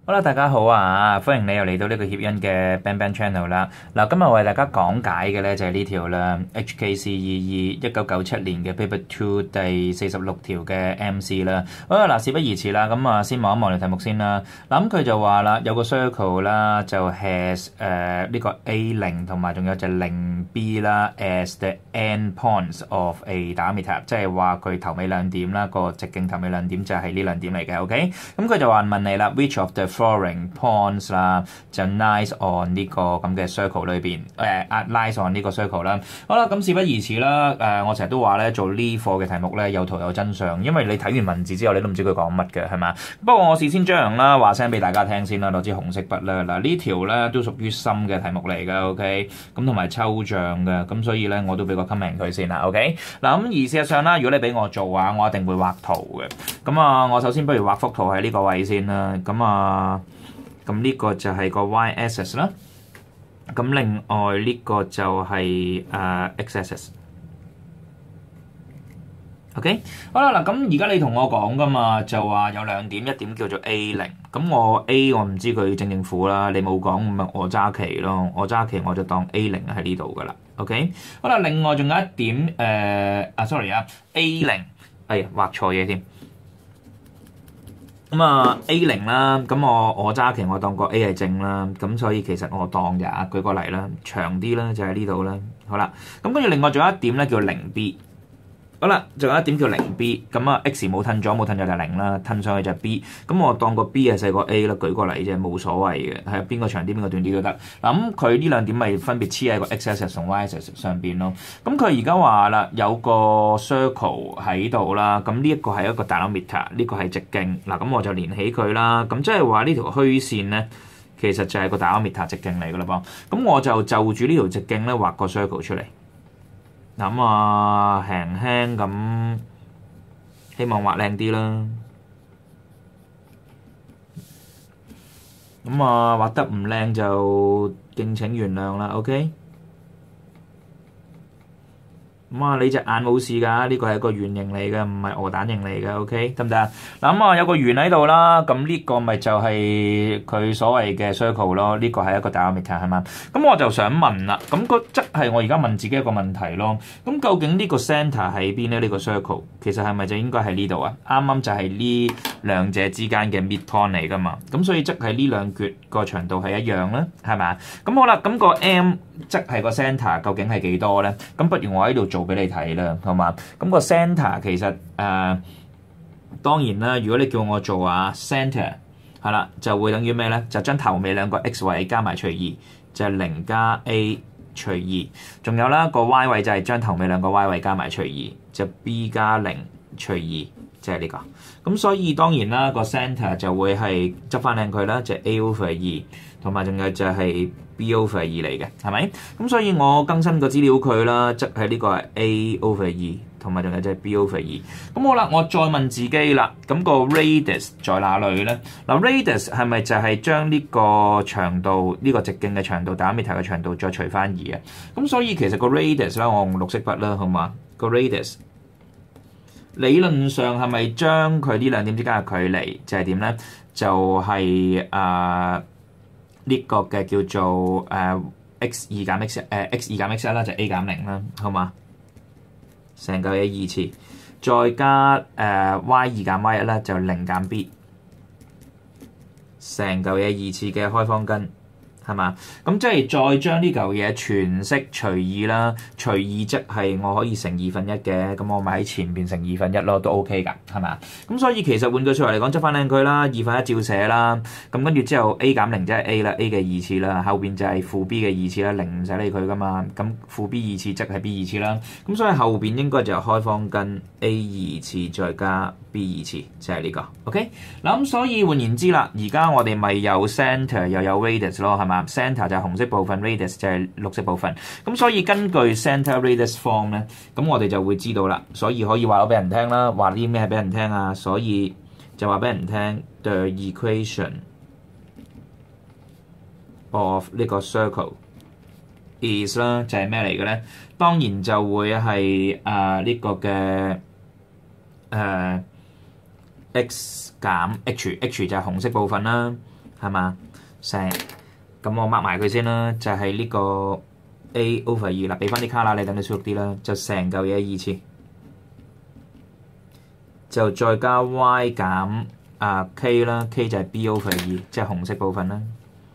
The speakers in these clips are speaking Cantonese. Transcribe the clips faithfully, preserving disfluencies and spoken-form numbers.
好啦，大家好啊！歡迎你又嚟到呢個協恩嘅 Bang Bang Channel 啦。嗱，今日為大家講解嘅咧就係呢條啦 H K C 二二一九九七年嘅 Paper Two 第四十六條嘅 M C 啦。好啦，嗱，事不宜遲啦，咁啊先望一望條題目先啦。嗱，咁佢就話啦，有個 circle 啦，就 has 誒呢個 A 零同埋仲有就零 B 啦 as the end points of a diameter， 即係話佢頭尾兩點啦，個直徑頭尾兩點就係呢兩點嚟嘅。OK，咁佢就話問你啦 ，which of the following points 啦，就 lies on 呢個咁嘅 circle 裏邊，誒 lies on 呢個 circle 啦。好啦，咁事不宜遲啦。誒，我成日都話咧，做呢課嘅題目咧有圖有真相，因為你睇完文字之後，你都唔知佢講乜嘅，係嘛？不過我事先將啦話聲俾大家聽先啦，攞支紅色筆啦。嗱，呢條咧都屬於深嘅題目嚟嘅 ，OK？咁同埋抽象嘅，咁所以咧我都俾個 comment 佢先啦 ，OK？嗱，咁而事實上啦，如果你俾我做啊，我一定會畫圖嘅。咁啊，我首先不如畫幅圖喺呢個位先啦。咁啊。咁呢個就係個 y-axis 啦，咁另外呢個就係誒 x-axis。OK， 好啦，嗱，咁而家你同我講噶嘛，就話有兩點，一點叫做 A 零，咁我 A 我唔知佢正定負啦，你冇講，咁咪我揸旗咯，我揸旗我就當 A 零喺呢度噶啦。OK， 好啦，另外仲有一點誒、呃、啊 sorry 啊 A 零，哎呀畫錯嘢添。咁啊 A 零啦，咁我我揸旗我當個 A 係正啦，咁所以其實我當呀，舉個例啦，長啲啦，就喺呢度啦。好啦，咁跟住另外仲有一點咧叫零 B。好啦，仲有一點叫零 B， 咁啊 X 冇褪咗，冇褪咗就零啦，褪上去就 B， 咁我當個 B 係細過 A 啦，舉個例啫，冇所謂嘅，係邊個長啲邊個短啲都得。嗱，咁佢呢兩點咪分別黐喺個 x-axis 同 y-axis 上邊咯。咁佢而家話啦，有個 circle 喺度啦，咁呢一個係一個 diameter， 呢個係直徑。嗱，咁我就連起佢啦。咁即係話呢條虛線咧，其實就係個 diameter 直徑嚟噶啦噃。咁我就就住呢條直徑咧畫個 circle 出嚟。咁啊，輕輕咁，希望畫靚啲啦。咁啊，畫得唔靚就敬請原諒啦。OK。咁啊，你隻眼冇事㗎，呢個係一個圓形嚟嘅，唔係鵝蛋形嚟嘅 ，OK， 得唔得啊？嗱，咁啊有個圓喺度啦，咁呢個咪就係佢所謂嘅 circle 咯，呢個係一個 diameter 係嘛？咁我就想問啦，咁個即係我而家問自己一個問題咯，咁究竟呢個 centre 喺邊咧？呢個 circle 其實係咪就應該喺呢度啊？啱啱就係呢兩者之間嘅 midpoint 嚟㗎嘛，咁所以即係呢兩橛個長度係一樣啦，係咪？咁好啦，咁個 M 即係個 centre 究竟係幾多咧？咁不如我喺度做俾你睇啦，好嘛？咁個 centre 其實誒、呃、當然啦，如果你叫我做啊 centre 係啦，就會等於咩咧？就將頭尾兩個 x 位加埋除二，就係零加 a 除二。仲有啦，個 y 位就係將頭尾兩個 y 位加埋除二，就 b 加零除二，即係呢個。咁所以當然啦，個 centre 就會係執翻靚佢啦，就係 a over 二，同埋仲有就係B over 二嚟嘅，係咪？咁所以我更新個資料佢啦，即係呢個係 A over 二，同埋仲有即係 B over 二。咁好啦，我再問自己啦，咁個 radius 在哪裏咧？嗱 radius 係咪就係將呢個長度，呢個直徑嘅長度，diameter嘅長度再除翻二啊？咁所以其實個 radius 啦，我用綠色筆啦，好嘛？個 radius 理論上係咪將佢呢兩點之間嘅距離就係點咧？就係啊〜呢個嘅叫做誒、uh, x 二減 x 誒、uh, x 二減 x 一啦，就 a 減零啦，好嘛？成嚿嘢二次，再加誒、uh, y 二減 y 一啦，就零減 b， 成嚿嘢二次嘅開方根。係嘛？咁即係再將呢嚿嘢全式除二啦，除二即係我可以乘二分一嘅，咁我咪喺前邊乘二分一咯，都 OK 㗎，係嘛？咁所以其實換句説話嚟講，執翻靚佢啦，二分一照寫啦，咁跟住之後 a 減零即係 a 啦 ，a 嘅二次啦，後邊就係負 b 嘅二次啦，零唔使理佢㗎嘛，咁負 b 二次即係 b 二次啦，咁所以後邊應該就係開方根 a 二次再加 b 二次，就係、是、呢、這個 OK。嗱咁所以換言之啦，而家我哋咪有 centre 又有 radius 咯，係嘛？Centre 就係紅色部分 ，radius 就係綠色部分。咁所以根據 centre radius form 咧，咁我哋就會知道啦。所以可以話咗俾人聽啦，話啲咩俾人聽啊？所以就話俾人聽 the equation of 呢個 circle is 啦，就係咩嚟嘅咧？當然就會係啊呢個嘅誒、呃、x 減 h，h 就係紅色部分啦。 係嘛？成咁我 mark 埋佢先啦，就係、是、呢個 A over 二啦，俾翻啲卡啦，你等你舒服啲啦，就成嚿嘢二次，就再加 Y 減啊 K 啦 ，K 就係 B over 二，即係紅色部分啦，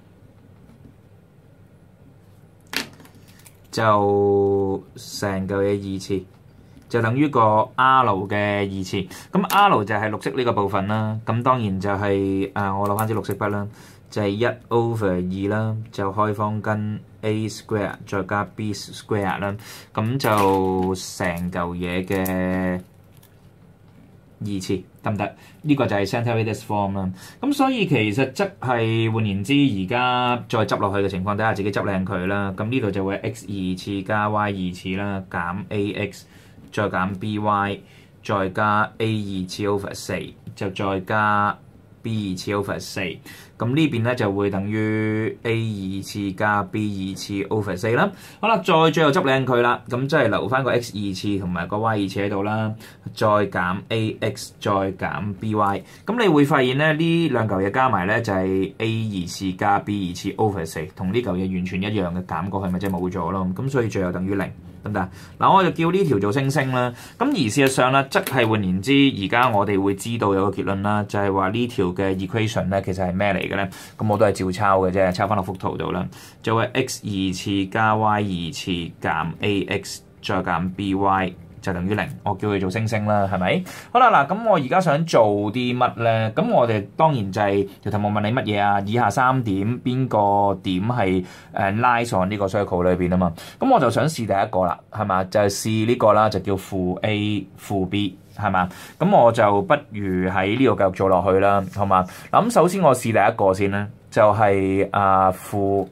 就成嚿嘢二次。就等於個 R 嘅二次，咁 R 就係綠色呢個部分啦。咁當然就係、是、誒、呃，我攞翻支綠色筆啦，就係、是、一 over 二啦，就開方根 A square 再加 B square 啦，咁就成嚿嘢嘅二次得唔得？呢、這個就係 centre radius form 啦。咁所以其實即係換言之，而家再執落去嘅情況底下，自己執靚佢啦。咁呢度就會 x 二次加 y 二次啦，減 ax。再減 by， 再加 a 二次 over 四，就再加 b 二次 over 四。咁呢邊咧就會等於 a 二次加 b 二次 over 四啦。好啦，再最後執靚佢啦。咁即係留翻個 x 二次同埋個 y 二次喺度啦。再減 ax， 再減 by。咁你會發現咧，呢兩嚿嘢加埋咧就係 a 二次加 b 二次 over 四，同呢嚿嘢完全一樣嘅，減過去咪即係冇咗咯。咁所以最後等於零。得唔得？嗱，我就叫呢條做星星啦。咁而事實上咧，即係換言之，而家我哋會知道有個結論啦，就係話呢條嘅 equation 咧，其實係咩嚟嘅咧？咁我都係照抄嘅啫，抄翻落幅圖度啦。就係 x 二次加 y 二次減 ax 再減 by。就等於零，我叫佢做星星啦，係咪？好啦，嗱，咁我而家想做啲乜咧？咁我哋當然就係條題目問你乜嘢啊？以下三點邊個點係誒 lies on 呢個 circle 裏邊啊嘛？咁我就想試第一個啦，係嘛？就係試呢個啦，就叫負 A 負 B， 係嘛？咁我就不如喺呢度繼續做落去啦，好嘛？嗱，咁首先我試第一個先啦，就係啊負。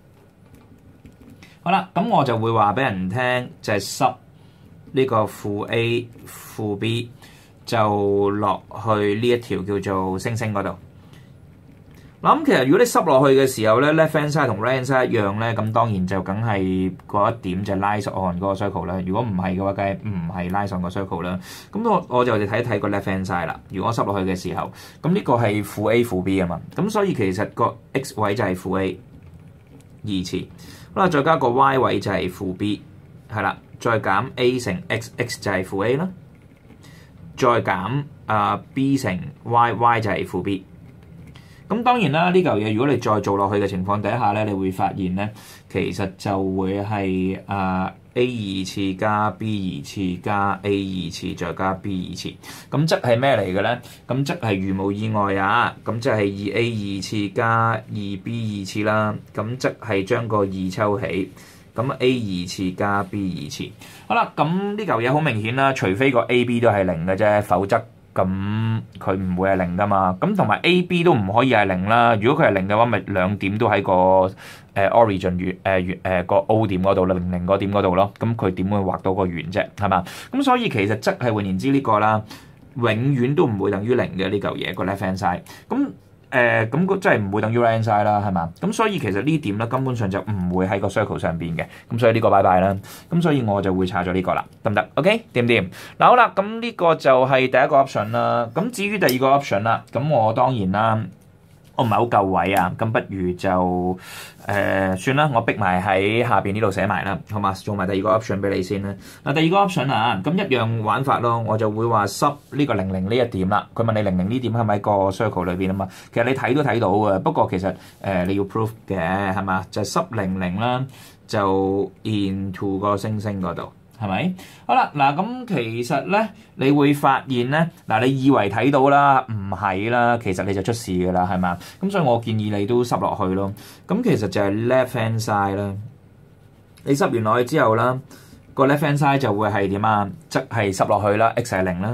好啦，咁我就會話俾人聽，就係濕。呢個負 A 負 B 就落去呢一條叫做星星嗰度。嗱，咁其實如果你濕落去嘅時候咧 ，left hand side 同 right hand side 一樣咧，咁當然就梗係嗰一點就 lies on 嗰個 circle 啦。如果唔係嘅話，梗係唔係 lies on 個 circle 啦。咁我我就睇一睇個 left hand side 啦。如果我濕落去嘅時候，咁呢個係負 A 負 B 啊嘛。咁所以其實個 x 位就係負 A 二次，好啦，再加個 y 位就係負 B， 係啦。再減 a 乘 x，x 就係負 a 啦。再減啊、呃、b 乘 y，y 就係負 b。咁當然啦，呢嚿嘢如果你再做落去嘅情況底下咧，你會發現咧，其實就會係啊、呃、a 二次加 b 二次加 a 二次再加 b 二次。咁即係咩嚟嘅咧？咁即係如無意外啊，咁即係二 a 二次加二 b 二次啦。咁即係將個二抽起。咁 A 二次加 B 二次，好啦，咁呢嚿嘢好明顯啦，除非個 A、B 都係零嘅啫，否則咁佢唔會係零噶嘛。咁同埋 A、B 都唔可以係零啦。如果佢係零嘅話，咪兩點都喺個誒 origin 圓誒圓誒個 O 點嗰度啦，零零嗰點嗰度咯。咁佢點會畫到個圓啫？係嘛？咁所以其實即係換言之呢個啦，永遠都唔會等於零嘅呢嚿嘢個 left hand side。咁誒咁個真係唔會等於 right hand side 啦，係嘛？咁所以其實呢點咧根本上就唔會喺個 circle 上邊嘅，咁所以呢個拜拜啦。咁所以我就會查咗呢個啦，得唔得 ？OK，掂唔掂？嗱好啦，咁呢個就係第一個 option 啦。咁至於第二個 option 啦，咁我當然啦。我唔係好夠位啊，咁不如就誒、呃、算啦，我逼埋喺下邊呢度寫埋啦，好嘛？做埋第二個 option 俾你先啦。嗱，第二個 option 啊，咁一樣玩法咯，我就會話濕呢個零零呢一點啦。佢問你零零呢點係咪喺個 circle 裏邊啊嘛？其實你睇都睇到嘅，不過其實誒、呃、你要 proof 嘅係嘛？就係濕零零啦，就 into 個星星嗰度。係咪？好啦，嗱咁其實咧，你會發現咧，嗱你以為睇到啦，唔係啦，其實你就出事㗎啦，係嘛？咁所以我建議你都濕落去咯。咁其實就係 left hand side 啦。你濕完落去之後啦，個 left hand side 就會係點啊？即係濕落去啦 ，x 係零啦，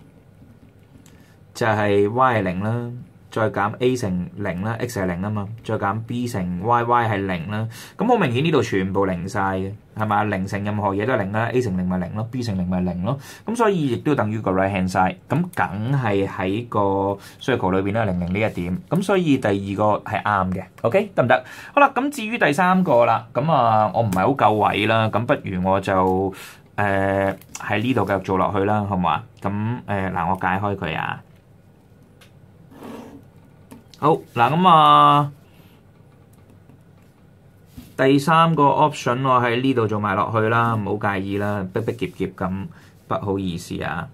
就係 y 係零啦。再減 a 乘零啦 ，x 係零啊嘛，再減 b 乘 y，y 係零啦。咁好明顯呢度全部零晒嘅，係嘛？零乘任何嘢都係零啦 ，a 乘零咪零咯 ，b 乘零咪零咯。咁所以亦都等於個 right hand side。咁梗係喺個 circle 裏邊咧，零零呢一點。咁所以第二個係啱嘅 ，OK 得唔得？好啦，咁至於第三個啦，咁啊我唔係好夠位啦，咁不如我就誒喺呢度繼續做落去啦，好唔好啊？咁誒嗱，我解開佢啊。 好嗱，咁啊第三個 option 我喺呢度做埋落去啦，唔好介意啦，逼逼夾夾咁，不好意思啊。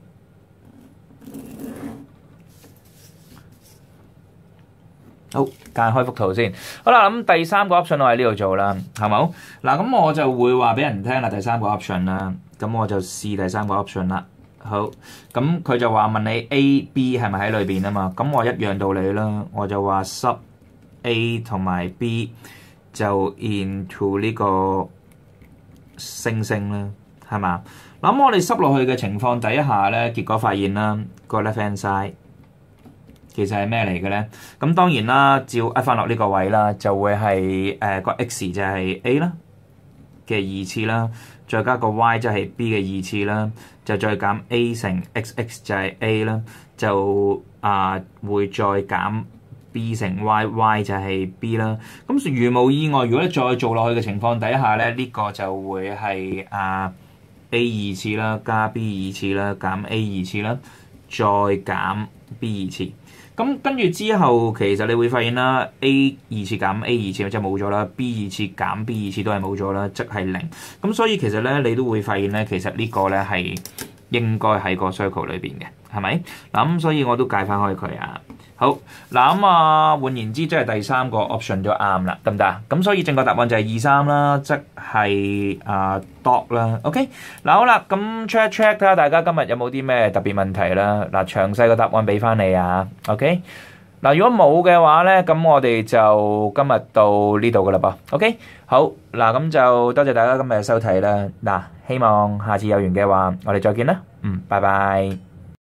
好，間開幅圖先。好啦，咁第三個 option 我喺呢度做啦，係咪好？嗱，咁我就會話俾人聽啦，第三個 option 啦。咁我就試第三個 option 啦。好，咁佢就話問你 A、B 係咪喺裏邊啊嘛？咁我一樣道理啦，我就話 sub A 同埋 B 就 into 呢個星星啦，係嘛？嗱，咁我哋濕落去嘅情況底下咧，結果發現啦，個 left hand side 其實係咩嚟嘅咧？咁當然啦，照呃翻落呢個位啦，就會係誒個 x 就係 A 啦嘅二次啦，再加個 y 就係 b 嘅二次啦，就再減 a 乘 xx 就係 a 啦，就啊、呃、會再減 b 乘 y，y 就係 b 啦。咁如無意外，如果你再做落去嘅情況底下咧，呢、這個就會係啊、呃、a 二次啦，加 b 二次啦，減 a 二次啦，再減 b 二次。咁跟住之後，其實你會發現啦 ，A 二次減 A 二次即係冇咗啦 ，B 二次減 B 二次都係冇咗啦，即係零。咁所以其實咧，你都會發現咧，其實呢個咧係應該喺個 circle 裏邊嘅，係咪？嗱咁所以我都解翻開佢啊。好，嗱咁啊，換言之，即係第三個 option 都啱啦，得唔得啊？咁所以正確答案就係二三啦，即係啊 dog 啦。OK，嗱好啦，咁 check check 睇下大家今日有冇啲咩特別問題啦。嗱，詳細個答案俾翻你啊。OK，嗱如果冇嘅話咧，咁我哋就今日到呢度噶啦噃。OK，好，嗱咁就多謝大家今日嘅收睇啦。嗱，希望下次有緣嘅話，我哋再見啦。嗯，拜拜。